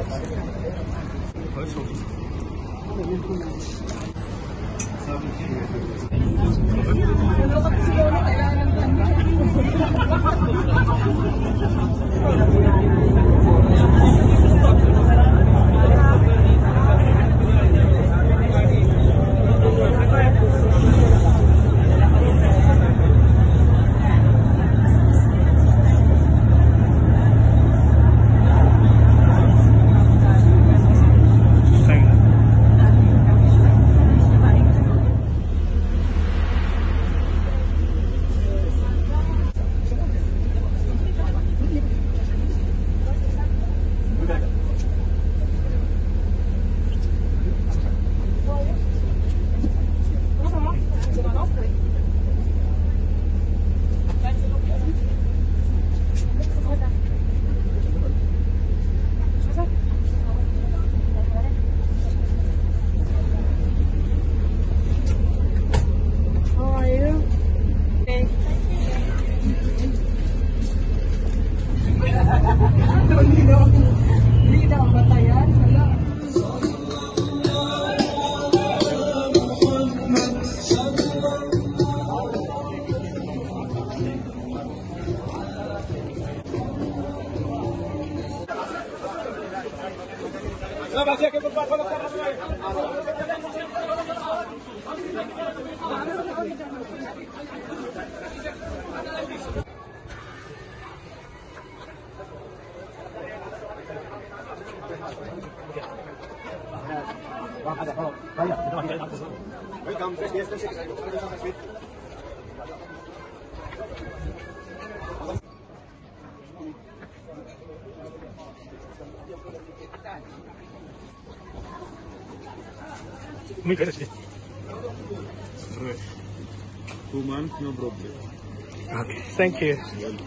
何手？Muy gracias. 2 months, no problem. Okay, thank you.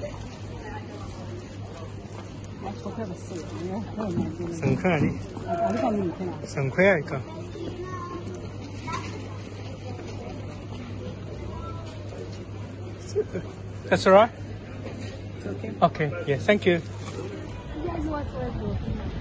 1000아니? 1000 아니까. That's all right? It's okay. Okay, yeah, thank you. You guys want to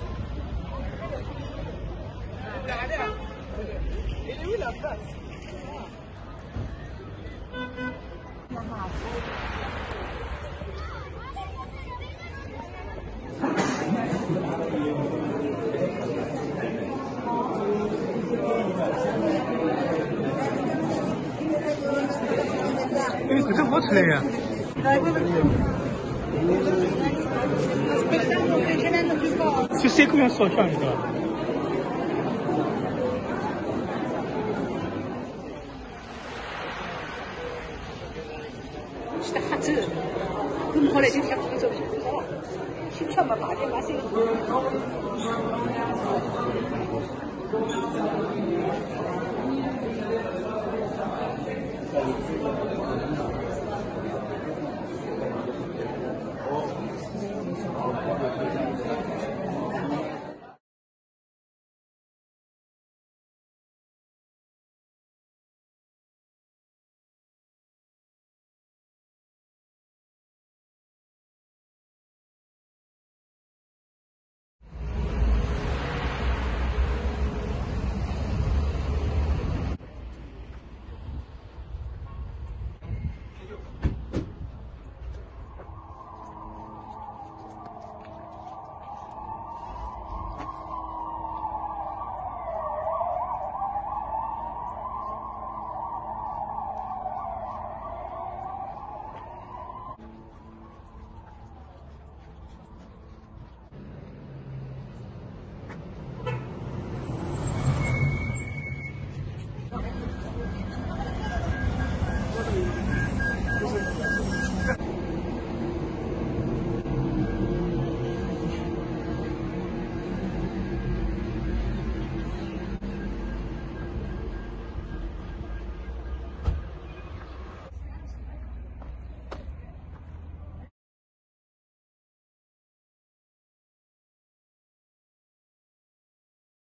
这多出来呀？Tu sais combien ça coûte là? 是哈子，我们后来就想不走，新船嘛，8点8点。